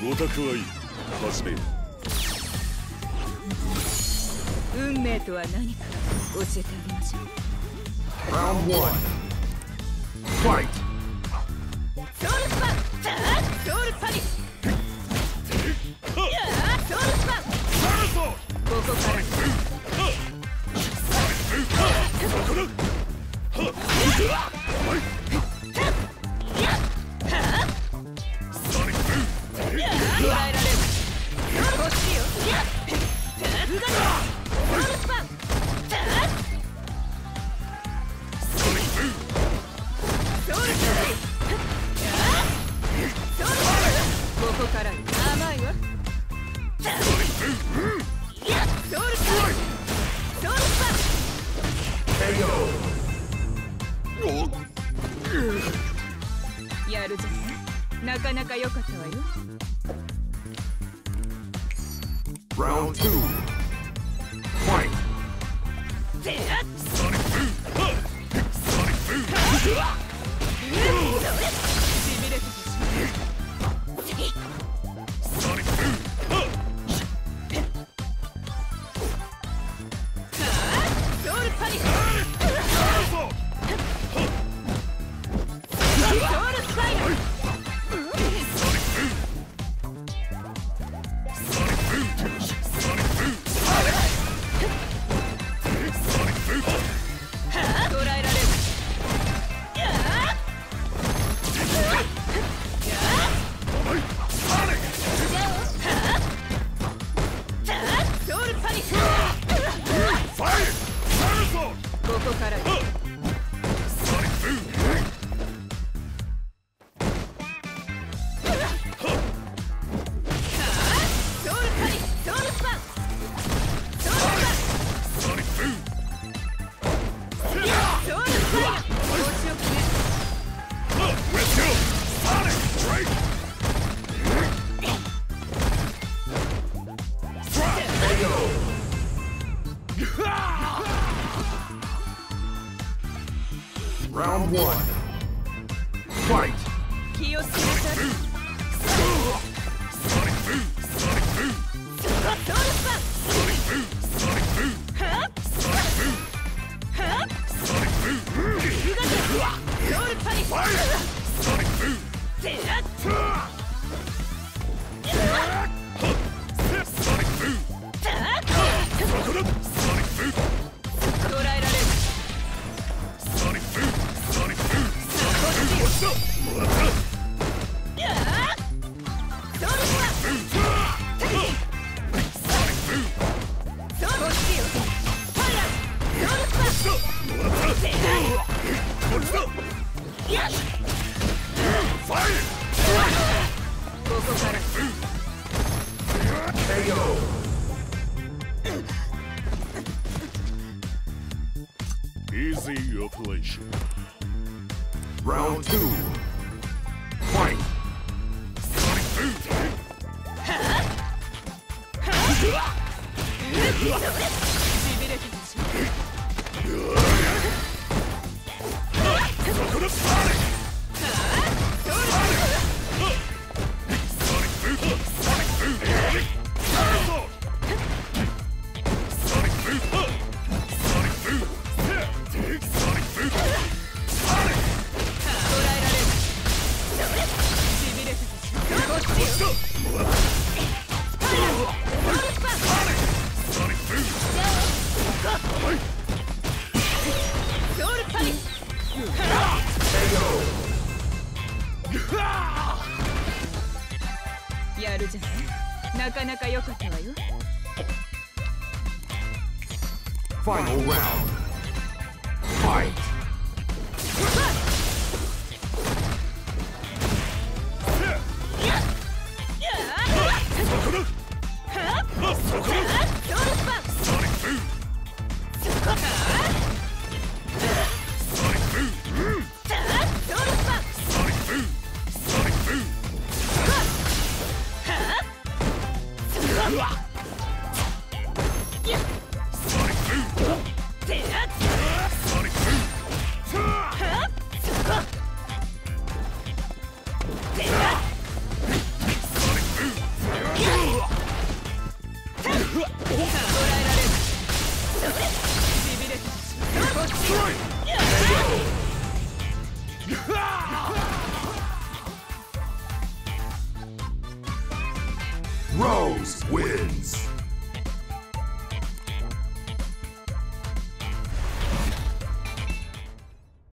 ご託はいい。始めよう。運命とは何か教えてあげましょう。 Round 1 Fight! ソウルスパン、ソウルパニッシュ、ソウルスパン、ここから捉えられる。こっちよ。ソウルスパン、ソウルパン、ここから甘いわ。ソウルスパン、ソウルスパン、やるじゃん。なかなか良かったわよ。 Round 2 Fight! しびれてたし。ソウルパニッシュ、ソウルスパイラー、捉えられる。ソウルパニッシュ、ここからよ。ソウルパニッシュ、ソウルスパン、ソウルスパン、ソウルスパイラー、調子よくね。 Round 1 Fight! 気をつけなさい。ソウルスパン、ソウルパニッシュ、捉えられる。ここから KO! Easy operation. Round 2 Fight! しびれてたし。やるじゃない。なかなか良かったわよ。 Final round Fight! てやっ Rose wins.